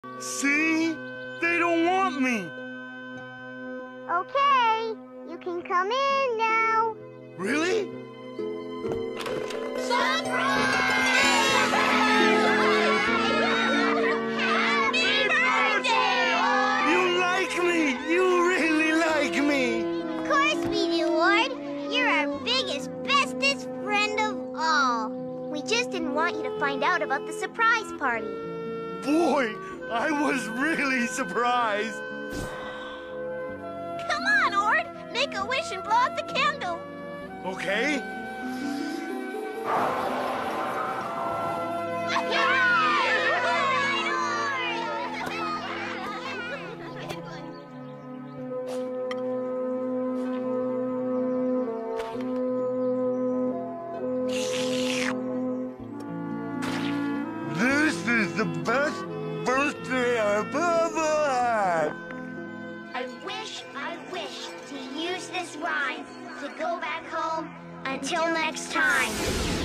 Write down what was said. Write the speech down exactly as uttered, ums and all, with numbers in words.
See? They don't want me. Okay, you can come in now. Really? Surprise! Happy birthday, Ord! You like me! You really like me! Of course we do, Ord. You're our biggest, bestest friend of all. We just didn't want you to find out about the surprise party. Boy, I was really surprised. Come on, Ord. Make a wish and blow out the candle. Okay. This is the best birthday I've ever had. I wish, I wish to use this rhyme to go back home. Until next time.